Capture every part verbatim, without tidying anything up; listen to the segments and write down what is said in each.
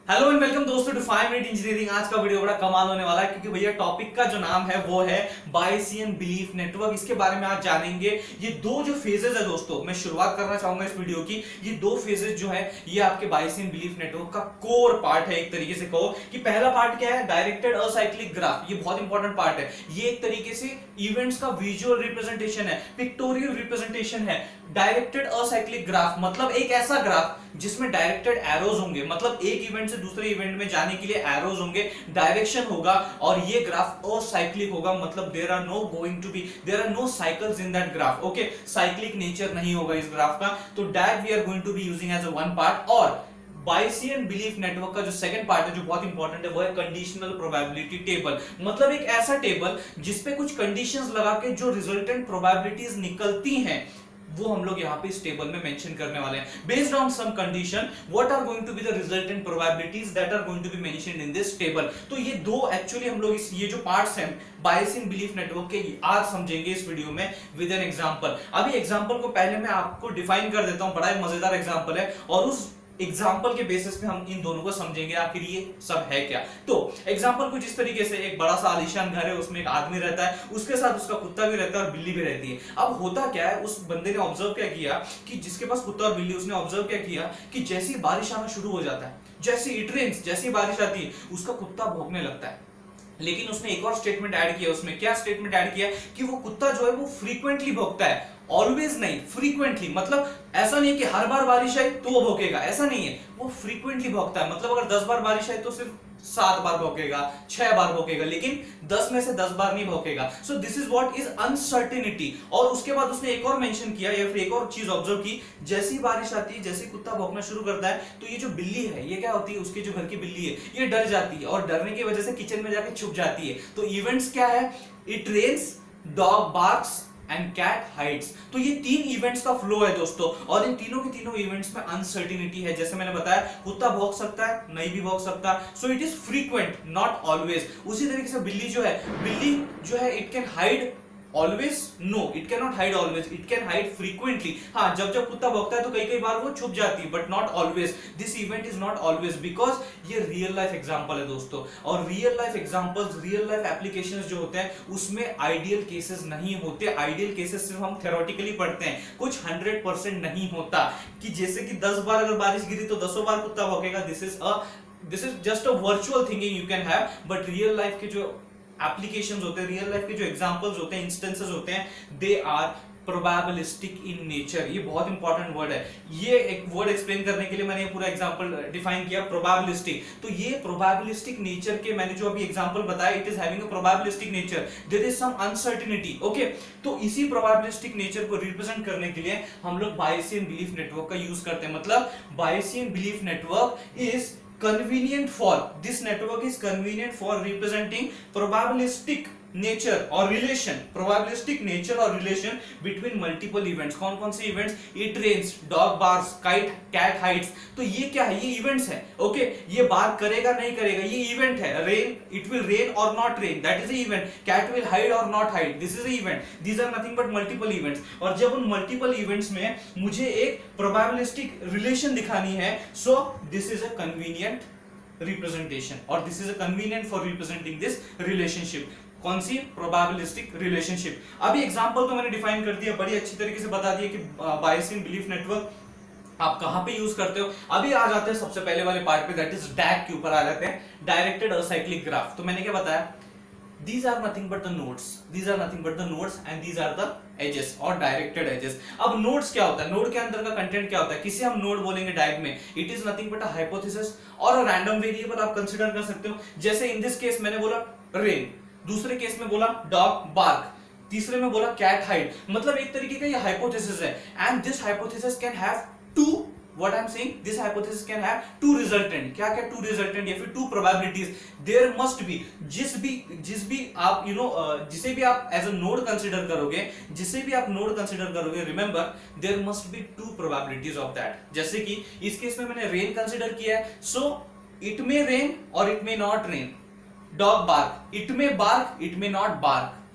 Hello and welcome दोस्तों to five minute engineering. आज का वीडियो बड़ा कमाल होने वाला है क्योंकि भैया टॉपिक का जो नाम है वो है बायसियन बिलीफ नेटवर्क। इसके बारे में आज जानेंगे। ये दो जो फेजेस है दोस्तों, मैं शुरुआत करना चाहूंगा इस वीडियो की। ये दो फेजेस जो है ये आपके बायसियन बिलीफ नेटवर्क का कोर पार्ट है। एक तरीके से कहो कि पहला पार्ट क्या है, डायरेक्टेड असाइक्लिक ग्राफ। ये बहुत इंपॉर्टेंट पार्ट है। ये एक तरीके से इवेंट्स का विजुअल रिप्रेजेंटेशन है, पिक्टोरियल रिप्रेजेंटेशन है। डायरेक्टेड असाइक्लिक ग्राफ मतलब एक ऐसा ग्राफ जिसमें डायरेक्टेड एरोज होंगे, मतलब एक इवेंट से दूसरे इवेंट में जाने के लिए एरोज होंगे, डायरेक्शन होगा और ये ग्राफ असाइक्लिक होगा। मतलब there are no going to be there are no cycles in that graph. Okay, cyclic nature नहीं होगा इस ग्राफ का। तो that we are going to be using as a one part. और बायसियन बिलीफ नेटवर्क का जो second part है जो बहुत इंपॉर्टेंट है वो है कंडीशनल प्रोबेबिलिटी टेबल। मतलब एक ऐसा टेबल जिसपे कुछ कंडीशंस लगा के जो रिजल्टेंट प्रोबेबिलिटीज निकलती हैं वो हम लोग यहाँ पे इस टेबल में मेंशन करने वाले हैं। Based on some condition what are going to be the resultant probabilities that are going to be mentioned in this table. तो ये दो एक्चुअली हम लोग इस ये जो पार्ट्स हैं बायसियन बिलीफ नेटवर्क के आज समझेंगे इस वीडियो में विद एन एग्जांपल। अभी एग्जांपल को पहले मैं आपको डिफाइन कर देता हूं। बड़ा ही मजेदार एग्जांपल है और उस एग्जाम्पल के बेसिस पे हम इन दोनों को समझेंगे आखिर ये सब है क्या। तो एग्जाम्पल कुछ इस तरीके से, एक बड़ा सा आलीशान घर है, उसमें एक आदमी रहता है, उसके साथ उसका कुत्ता भी रहता है और बिल्ली भी रहती है। अब होता क्या है, उस बंदे ने ऑब्जर्व क्या किया कि जिसके पास कुत्ता और बिल्ली, उसने ऑब्जर्व क्या किया कि जैसे ही बारिश आना शुरू हो जाता है, जैसे इट रेन्स, जैसी बारिश आती है, उसका कुत्ता भौंकने लगता है। लेकिन उसने एक और स्टेटमेंट ऐड किया। उसमें क्या स्टेटमेंट ऐड किया कि वो कुत्ता जो है वो फ्रीक्वेंटली भौंकता है, ऑलवेज नहीं, फ्रीक्वेंटली। मतलब ऐसा नहीं है कि हर बार बारिश आई तो वो भौंकेगा, ऐसा नहीं है, वो फ्रीक्वेंटली भौंकता है। मतलब अगर दस बार बारिश आई तो सिर्फ सात बार भौंकेगा, छह बार भौंकेगा, लेकिन दस में से दस बार नहीं भौंकेगा। So this is what is uncertainty. और उसके बाद उसने एक और मेंशन किया या फिर एक और चीज ऑब्जर्व की, जैसी बारिश आती है, जैसे कुत्ता भौंकना शुरू करता है तो ये जो बिल्ली है, ये क्या होती है, उसके जो घर की बिल्ली है, ये डर जाती है और डरने की वजह से किचन में जाके छुप जाती है। तो इवेंट्स क्या है, it rains, dog barks and cat hides. तो ये तीन इवेंट्स का फ्लो है दोस्तों, और इन तीनों के तीनों इवेंट्स में अनसर्टेनिटी है। जैसे मैंने बताया, कुत्ता भौंक सकता है, नहीं भी भौंक सकता। So it is frequent, not always. उसी तरीके से बिल्ली जो है, बिल्ली जो है it can hide always, no it can not hide always, it can hide frequently. हाँ, जब जब कुत्ता भौंकता है तो कई कई बार वो छुप जाती है, but not always. This event is not always because ये रियल लाइफ एग्जांपल है दोस्तों। और real life examples, real life applications जो होते हैं उसमें आइडियल केसेस नहीं होते। आइडियल केसेस सिर्फ हम थ्योरेटिकली पढ़ते हैं, कुछ हंड्रेड परसेंट नहीं होता कि जैसे कि दस बार अगर बारिश गिरी तो दसों बार कुत्ता भौंकेगा। This is a this is just a virtual thinking you can have, but real life के जो एप्लीकेशंस होते हैं, रियल लाइफ के जो एग्जांपल्स होते हैं, इंस्टेंसेस होते हैं, they are probabilistic in nature. ये बहुत इंपॉर्टेंट वर्ड है। ये एक वर्ड एक्सप्लेन करने के लिए मैंने ये पूरा एग्जांपल डिफाइन किया, प्रोबेबिलिस्टिक। तो ये प्रोबेबिलिस्टिक नेचर के मैंने जो अभी एग्जांपल बताया, it is having a probabilistic nature, there is some uncertainty. Okay, तो इसी प्रोबेबिलिस्टिक नेचर को रिप्रेजेंट करने के लिए हम लोग बायसियन बिलीफ नेटवर्क का यूज करते हैं। मतलब Bayesian belief network is convenient for this network is convenient for representing probabilistic nature or relation, probabilistic nature or relation between multiple events। कौन कौन से events, it rains, dog barks, kite cat hides। तो ये क्या है, ये events है। Okay, ये बात करेगा नहीं करेगा, ये event है। rain, it will rain or not rain, that is a event। cat will hide or not hide, this is a event। these are nothing but multiple events। और जब उन multiple events में मुझे एक probabilistic relation दिखानी है, so this is a convenient representation or this is a convenient for representing this relationship। कौन सी, प्रोबेबिलिस्टिक रिलेशनशिप। अभी एग्जांपल तो मैंने डिफाइन कर दिया, बड़ी अच्छी तरीके से बता दिया कि बायसियन बिलीफ नेटवर्क आप कहां पे यूज करते हो। अभी आ जाते हैं सबसे पहले वाले पार्ट पे, दैट इज डैग के ऊपर आ जाते हैं, डायरेक्टेड असाइक्लिक ग्राफ। तो मैंने क्या बताया, these are nothing but the nodes, these are nothing but the nodes and these are the edges और डायरेक्टेड एजेस। अब नोड्स क्या होता है, नोड के अंदर का कंटेंट क्या होता है, किसे हम नोड बोलेंगे डायग में, it is nothing but a hypothesis और अ रैंडम वेरिएबल आप कंसीडर कर सकते हो। जैसे इन दिस केस मैंने बोला रेन, दूसरे केस में बोला डॉग बार्क, तीसरे में बोला कैट हाइड। मतलब एक तरीके का ये हाइपोथेसिस है and this hypothesis can have two, what I'm saying, this hypothesis can have two resultant। क्या क्या two resultant या फिर two probabilities there must be। जिस भी जिस भी आप you know uh, जिसे भी आप as a node consider करोगे, जिसे भी आप node consider करोगे, remember there must be two probabilities of that। जैसे कि इस केस में मैंने rain consider किया है, so it may rain or it may not rain। dog bark, it may bark, it may not bark।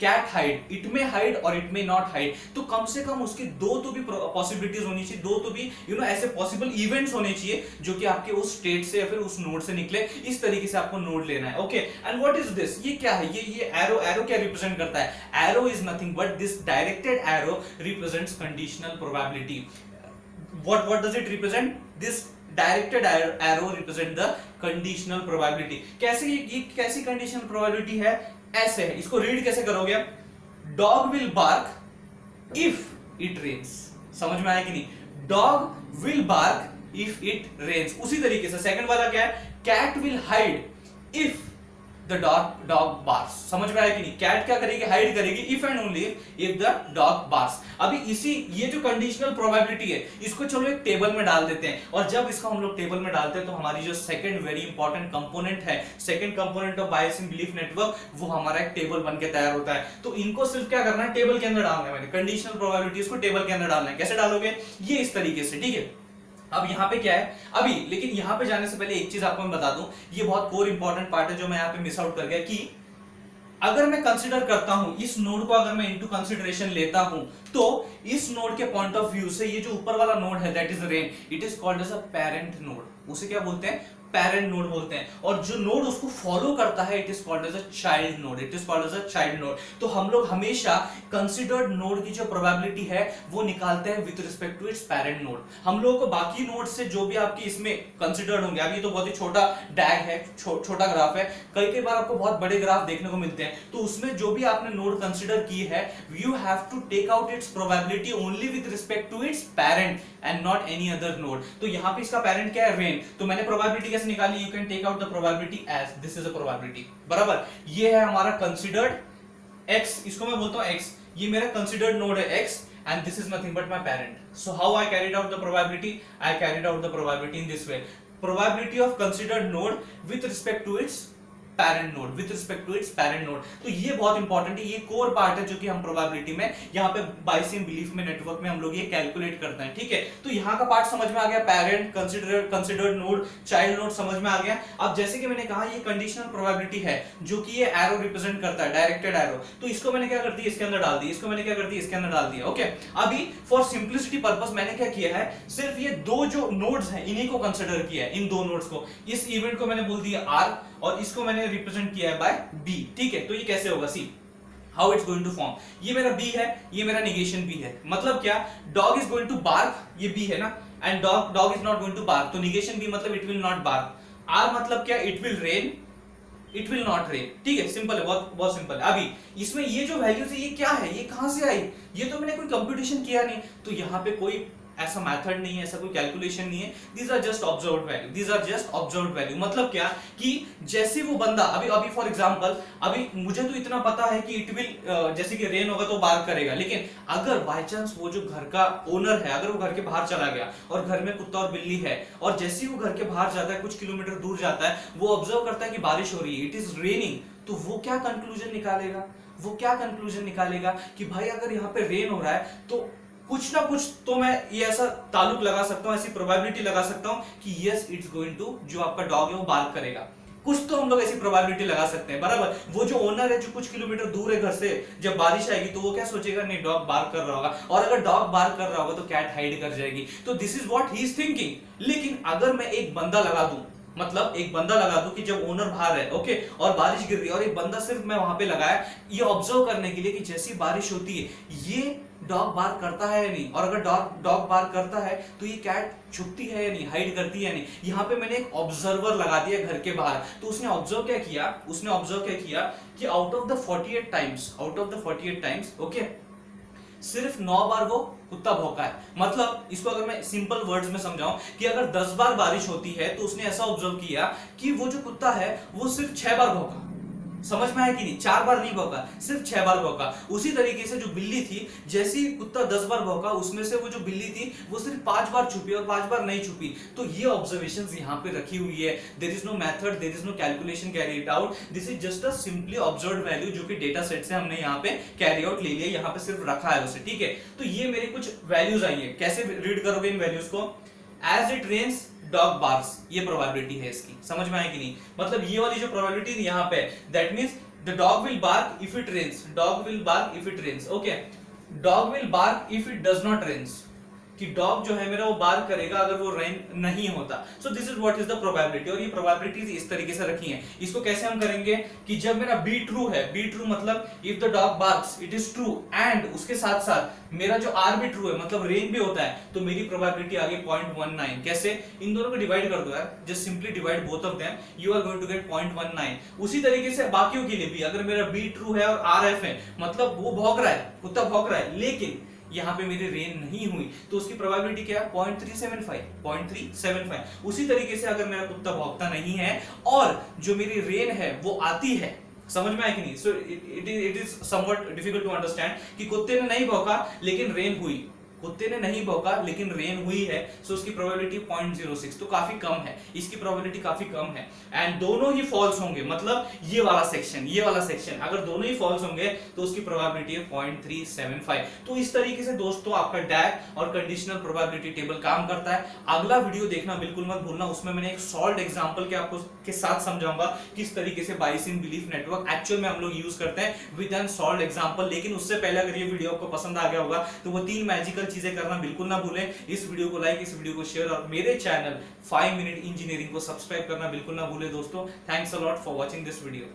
Cat hide, it may hide और it may not hide, तो कम से कम उसकी दो तो भी पॉसिबिलिटीज होनी चाहिए, दो तो भी यू नो ऐसे पॉसिबल इवेंट्स होने चाहिए जो कि आपके उस स्टेट से या फिर उस नोड से निकले। इस तरीके से आपको नोड लेना है। Okay, and what is this, ये क्या है, ये ये एरो, एरो क्या रिप्रेजेंट करता है, arrow is nothing but this directed arrow represents conditional probability. What what does it represent? This directed arrow represent the conditional probability. कैसे ये, ये कैसी conditional probability है, ऐसे है, इसको रीड कैसे करोगे आप, dog will bark if it rains, समझ में आया कि नहीं, dog will bark if it rains। उसी तरीके से सेकंड वाला क्या है, cat will hide if the dog dog barks, समझ में आया कि नहीं, कैट क्या करेगी, हाइड करेगी if and only if the dog barks. अभी इसी ये जो कंडीशनल प्रोबेबिलिटी है इसको चलो एक टेबल में डाल देते हैं, और जब इसको हम लोग टेबल में डालते हैं तो हमारी जो सेकंड वेरी इंपॉर्टेंट कंपोनेंट है, second component of Bayesian belief network, वो हमारा एक टेबल बन के तैयार होता है। तो इनको सिर्फ क्या करना है, टेबल के अंदर डालना है, मैंने कंडीशनल प्रोबेबिलिटीज को टेबल के अंदर डालना है। कैसे डालोगे, ये इस तरीके से, ठीक है। अब यहाँ पे क्या है, अभी लेकिन यहाँ पे जाने से पहले एक चीज आपको मैं बता दूं, ये बहुत कोर इंपॉर्टेंट पार्ट है जो मैं यहाँ पे मिस आउट कर गया, कि अगर मैं कंसीडर करता हूं इस नोड को, अगर मैं इनटू कंसीडरेशन लेता हूं, तो इस नोड के पॉइंट ऑफ व्यू से ये जो ऊपर वाला नोड है that is rain, it is called as a parent node. उसे क्या बोलते हैं, पेरेंट नोड बोलते हैं। और जो नोड उसको फॉलो करता है it is called as a child node, it is called as a child node. तो हम लोग हमेशा कंसीडर्ड नोड की जो प्रोबेबिलिटी है वो निकालते हैं with respect to its parent node. हम लोगों को बाकी नोड से जो भी आपकी इसमें कंसीडर्ड होंगे, अभी तो बहुत ही छोटा डैग है, छो, छोटा ग्राफ है, कई कई बार आपको बहुत बड़े ग्राफ देखने को मिलते हैं, तो उसमें जो भी आपने नोड कंसीडर की है you have to take out its probability only with respect to its parent and not any other node. तो यहाँ पे इसका पेरेंट क्या है, रेन, तो मैंने प्रोबेबिलिटी कैसे निकाली, you can take out the probability as this is a probability, बराबर। ये है हमारा कंसीडर्ड x, इसको मैं बोलता हूं x, ये मेरा कंसीडर्ड नोड है x and this is nothing but my parent. So how I carried out the probability, I carried out the probability in this way, probability of considered node with respect to its parent node, with respect to its parent node. तो ये बहुत important है, ये core part है जो कि हम probability में यहाँ पे बायसियन बिलीफ में नेटवर्क में हम लोग ये कैलकुलेट करते हैं, ठीक है। तो यहाँ का पार्ट समझ में आ गया, parent, considered considered node, child node समझ में आ गया। अब जैसे कि मैंने कहा ये कंडीशनल प्रोबेबिलिटी है जो कि ये एरो रिप्रेजेंट करता है, डायरेक्टेड एरो, तो इसको मैंने क्या कर दिया, इसके अंदर डाल दिया, इसको मैंने क्या कर दिया, इसके अंदर डाल दिया। ओके, अभी फॉर सिंप्लिसिटी पर्पस मैंने क्या किया है, सिर्फ ये दो जो नोड्स हैं इन्हीं को कंसीडर किया है, इन दो नोड्स को। इस इवेंट को मैंने बोल दिया आर और इसको मैंने रिप्रेजेंट किया है बाय बी, ठीक है। तो ये कैसे होगा, see how it's going to form, ये मेरा बी है, ये मेरा नेगेशन बी है, मतलब क्या, dog is going to bark, ये बी है ना, and dog dog is not going to bark, तो नेगेशन बी मतलब it will not bark. R मतलब क्या, it will rain, it will not rain, ठीक है, सिंपल है, बहुत बहुत सिंपल है। अभी इसमें ये जो वैल्यूज है ये क्या है, ये कहां से आई, ये तो मैंने कोई कंप्यूटेशन किया नहीं, तो यहाँ पे कोई ऐसा मेथड नहीं है, ऐसा कोई कैलकुलेशन नहीं है, these are just observed value, these are just observed value. मतलब क्या कि जैसे वो बंदा अभी अभी फॉर एग्जांपल, अभी मुझे तो इतना पता है कि इट विल, जैसे कि रेन होगा तो बार्क करेगा, लेकिन अगर बाय चांस वो जो घर का ओनर है अगर वो घर के बाहर चला गया और घर में कुत्ता और बिल्ली है, और जैसे ही वो घर के बाहर जाता है, कुछ किलोमीटर दूर जाता है, वो ऑब्जर्व करता है कि बारिश हो रही है, इट इज रेनिंग, तो वो क्या कंक्लूजन निकालेगा, वो क्या कंक्लूजन निकालेगा कि भाई अगर यहाँ पे रेन हो रहा है तो कुछ ना कुछ तो मैं ये ऐसा ताल्लुक लगा सकता हूं, ऐसी प्रोबेबिलिटी लगा सकता हूं कि यस इट्स गोइंग टू, जो आपका डॉग है वो बार्क करेगा, कुछ तो हम लोग ऐसी प्रोबेबिलिटी लगा सकते हैं, बराबर। वो जो ओनर है जो कुछ किलोमीटर दूर है घर से, जब बारिश आएगी तो वो क्या सोचेगा, नहीं डॉग बार्क कर रहा होगा, और अगर डॉग बार्क कर रहा होगा तो कैट हाइड कर जाएगी, तो this is what he is thinking. लेकिन अगर मैं एक बंदा लगा दूं, मतलब एक बंदा लगा दूं कि जब ओनर बाहर है, ओके, और बारिश गिर रही है, और एक बंदा सिर्फ मैं वहां पे लगाया ये ऑब्जर्व करने के लिए कि जैसी बारिश होती है ये डॉग बार्क करता है या नहीं, और अगर डॉग डॉग बार्क करता है तो ये कैट छुपती है या नहीं, हाइड करती है या नहीं। यहाँ पे मैंने एक ऑब्जर्वर लगा दिया घर के बाहर, तो उसने ऑब्जर्व क्या किया, उसने ऑब्जर्व क्या किया कि आउट ऑफ द अड़तालीस टाइम्स, आउट ऑफ द अड़तालीस टाइम्स, ओके, सिर्फ नौ बार वो कुत्ता भौंका है। मतलब इसको अगर मैं सिंपल वर्ड्स में समझाऊं कि अगर दस बार बारिश होती है तो उसने ऐसा ऑब्जर्व किया कि वो जो कुत्ता है वो सिर्फ छह बार भौंका, समझ में आया कि नहीं, चार बार नहीं भौंका, सिर्फ छह बार भौंका। उसी तरीके से जो बिल्ली थी, जैसी कुत्ता दस बार भौंका उसमें से वो जो बिल्ली थी वो सिर्फ पांच बार छुपी और पांच बार नहीं छुपी। तो ये ऑब्जर्वेशंस यहाँ पे रखी हुई है, there is no method, there is no calculation carried out, this is just a simply observed value जो कि डेटा सेट से हमने यहाँ पे कैरी आउट ले लिया, यहाँ पे सिर्फ रखा है उसे, ठीक है। तो ये मेरे कुछ वैल्यूज आई है, कैसे रीड करोगे इन वैल्यूज को, as it rains dog barks, ये प्रोबेबिलिटी है इसकी, समझ में आया कि नहीं। मतलब ये वाली जो प्रोबेबिलिटी यहाँ पे, that means the dog will bark if it rains, dog will bark if it rains, okay, dog will bark if it does not rains, कि डॉग जो है मेरा वो बार्क करेगा अगर वो रेन नहीं होता। So this is what is the probability, और ये प्रोबेबिलिटीज इस तरीके से रखी हैं। इसको कैसे हम करेंगे कि जब मेरा बी ट्रू है, बी ट्रू मतलब if the dog barks it is true, and उसके साथ साथ मेरा जो आर भी ट्रू है मतलब रेन भी होता है, तो मेरी प्रोबेबिलिटी आ गई पॉइंट वन नाइन। कैसे? इन दोनों को डिवाइड कर दो यार, just simply divide both of them, you are going to get point one nine. उसी तरीके से बाकियों के लिए भी अगर मेरा बी ट्रू है और आर एफ है, मतलब वो भौंक रहा है, कुत्ता भौंक रहा है, लेकिन यहाँ पे मेरी रेन नहीं हुई, तो उसकी प्रोबेबिलिटी क्या है? Point three seven five, point three seven five. उसी तरीके से अगर मेरा कुत्ता भौंकता नहीं है और जो मेरी रेन है वो आती है, समझ में आया कि नहीं? So it is it is somewhat difficult to understand कि कुत्ते ने नहीं भौंका लेकिन रेन हुई, कुत्ते ने नहीं भौंका लेकिन रेन हुई है, सो उसकी प्रोबेबिलिटी पॉइंट ज़ीरो सिक्स, तो काफी कम है, इसकी प्रोबेबिलिटी काफी कम है। एंड दोनों ही फॉल्स होंगे, मतलब ये वाला सेक्शन, ये वाला सेक्शन अगर दोनों ही फॉल्स होंगे तो उसकी प्रोबेबिलिटी है पॉइंट थ्री सेवन फाइव। तो इस तरीके से दोस्तों आपका डैग और कंडीशनल प्रोबेबिलिटी टेबल काम करता है। अगला वीडियो देखना बिल्कुल मत भूलना, उसमें मैंने एक सॉल्व एग्जांपल के आपको के साथ समझाऊंगा किस तरीके से बायसियन बिलीफ नेटवर्क एक्चुअल में हम लोग यूज करते हैं विद एन सॉल्व एग्जांपल। लेकिन उससे पहले अगर ये वीडियो आपको पसंद आ गया होगा तो वो तीन मैजिकल चीजें करना बिल्कुल ना भूलें, इस वीडियो को लाइक, इस वीडियो को शेयर और मेरे चैनल फाइव मिनट इंजीनियरिंग को सब्सक्राइब करना बिल्कुल ना भूलें दोस्तों। Thanks a lot for watching this video.